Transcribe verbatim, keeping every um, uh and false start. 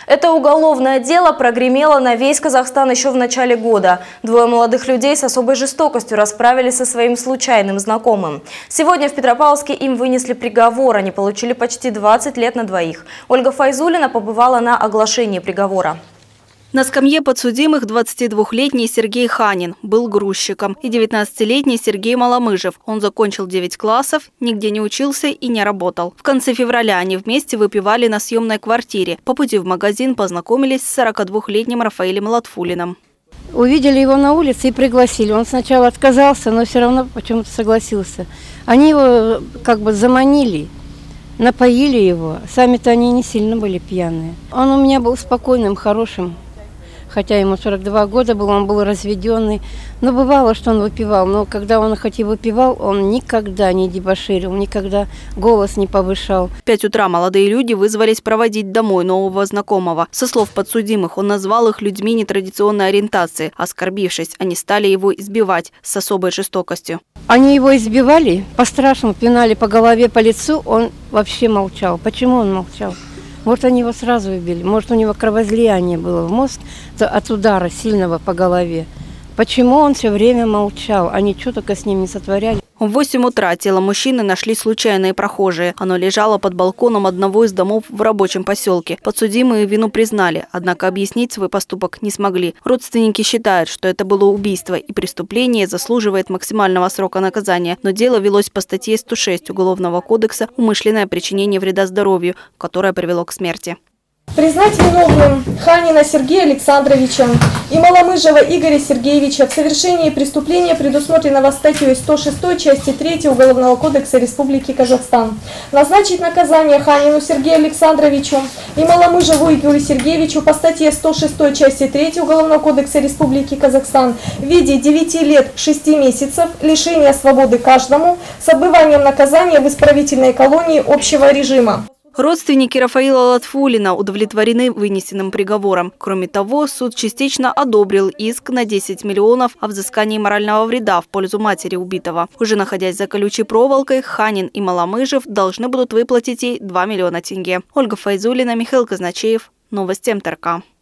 Это уголовное дело прогремело на весь Казахстан еще в начале года. Двое молодых людей с особой жестокостью расправились со своим случайным знакомым. Сегодня в Петропавловске им вынесли приговор. Они получили почти двадцать лет на двоих. Ольга Файзулина побывала на оглашении приговора. На скамье подсудимых двадцатидвухлетний Сергей Ханин был грузчиком и девятнадцатилетний Сергей Маломыжев. Он закончил девять классов, нигде не учился и не работал. В конце февраля они вместе выпивали на съемной квартире. По пути в магазин познакомились с сорокадвухлетним Рафаэлем Латфулиным. Увидели его на улице и пригласили. Он сначала отказался, но все равно почему-то согласился. Они его как бы заманили, напоили его. Сами-то они не сильно были пьяные. Он у меня был спокойным, хорошим. Хотя ему сорок два года было, он был разведенный. Но бывало, что он выпивал. Но когда он хоть и выпивал, он никогда не дебоширил, никогда голос не повышал. В пять утра молодые люди вызвались проводить домой нового знакомого. Со слов подсудимых, он назвал их людьми нетрадиционной ориентации. Оскорбившись, они стали его избивать с особой жестокостью. Они его избивали, по-страшному пинали по голове, по лицу. Он вообще молчал. Почему он молчал? Может, они его сразу убили, может, у него кровоизлияние было в мозг от удара сильного по голове. Почему он все время молчал? Они что только с ним не сотворяли. В восемь утра тело мужчины нашли случайные прохожие. Оно лежало под балконом одного из домов в рабочем поселке. Подсудимые вину признали, однако объяснить свой поступок не смогли. Родственники считают, что это было убийство и преступление заслуживает максимального срока наказания. Но дело велось по статье сто шесть Уголовного кодекса «Умышленное причинение вреда здоровью», которое привело к смерти. Признать виновным Ханина Сергея Александровича и Маломыжева Игоря Сергеевича в совершении преступления, предусмотренного статьей сто шесть части третьей Уголовного кодекса Республики Казахстан. Назначить наказание Ханину Сергею Александровичу и Маломыжеву Игорю Сергеевичу по статье сто шесть части третьей Уголовного кодекса Республики Казахстан в виде девяти лет шести месяцев лишения свободы каждому с отбыванием наказания в исправительной колонии общего режима. Родственники Рафаэла Латфулина удовлетворены вынесенным приговором. Кроме того, суд частично одобрил иск на десять миллионов о взыскании морального вреда в пользу матери убитого. Уже находясь за колючей проволокой, Ханин и Маломыжев должны будут выплатить ей два миллиона тенге. Ольга Файзулина, Михаил Казначеев. Новости МТРК.